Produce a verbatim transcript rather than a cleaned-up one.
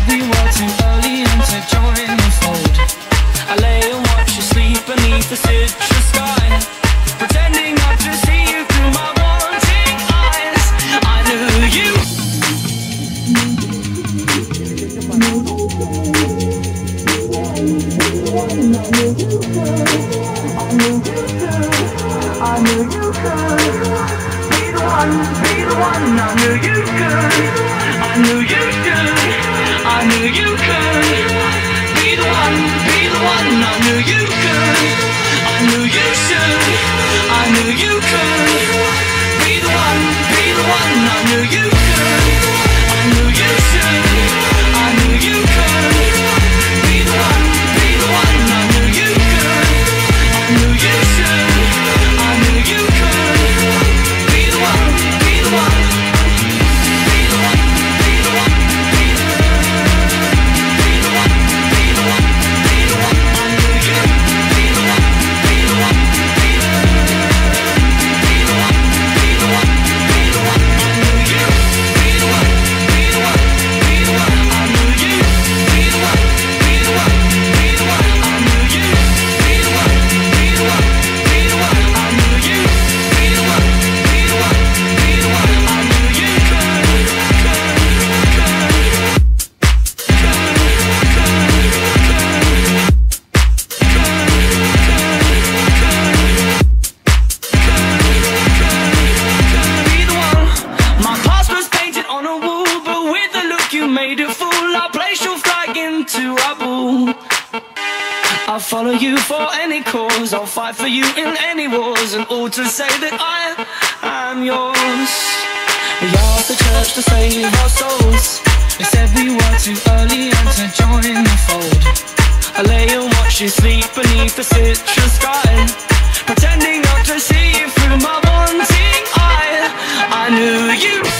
we were too early and to join the fold. I lay and watch you sleep beneath the citrus sky, pretending not to see you through my wanting eyes. I knew you. I knew you could be the one, be the one. I knew you could, I knew you could, I knew you could be the one, be the one. I knew you could, I knew you should, I knew you could be the one, be the one. I knew you could, I knew you should, I knew you could be the one, be the one. I knew you could, I knew you should, I knew you could be the one, be the one, be the one, be the one, be the one, be the one, be the one. I knew you, be the one, be the one, be the one, be the one, be the one. I knew you, be the one, be the one, be the one. I knew you, be the one, be the one, be the one. I knew you, be the one, be the one, be the one. I knew you, be the one, be the one, be the one. I knew you could, be the one. My past was painted on a wall, but with the look you made it full. I place your flag into rubble. I'll follow you for any cause, I'll fight for you in any wars, and all to say that I am yours. We asked the church to save our souls. They said we were too early and to join the fold. I lay and watch you sleep beneath the citrus sky, pretending not to see you through my wanting eye. I knew you.